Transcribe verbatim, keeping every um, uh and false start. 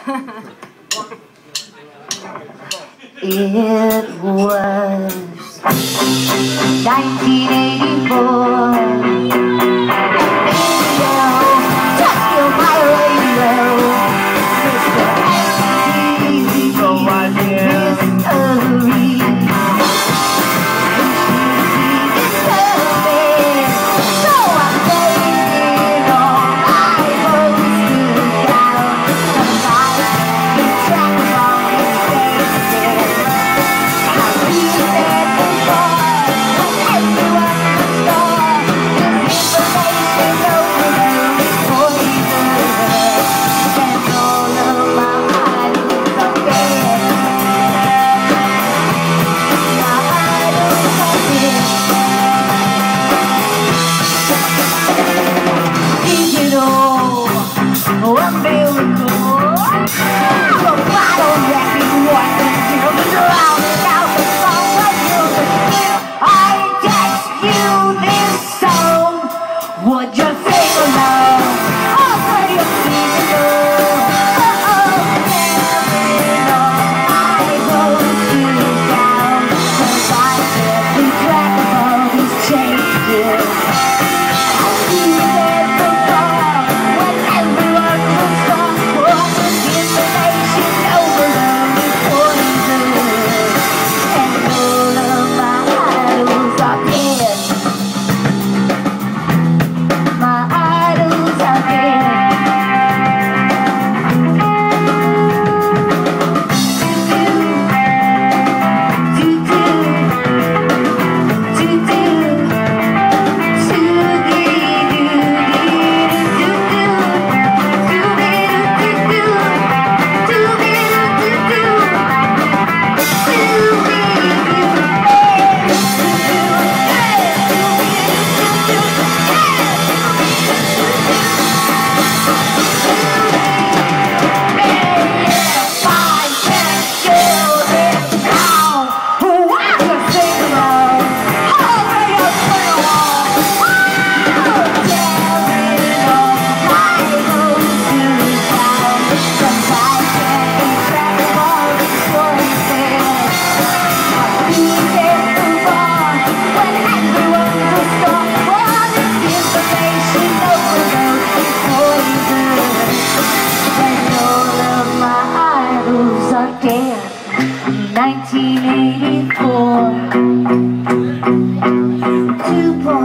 It was nineteen eighty-four. Just feel my radio, Mister Easy, so I mystery. Would you sing along? I'll play a season. Oh, oh, carrying on. I won't sit down, 'cause I can't keep track of all these changes. I'll be there before, when everyone was gone. Was information overload is poison, and all of my idols are dead. nineteen eighty-four, two point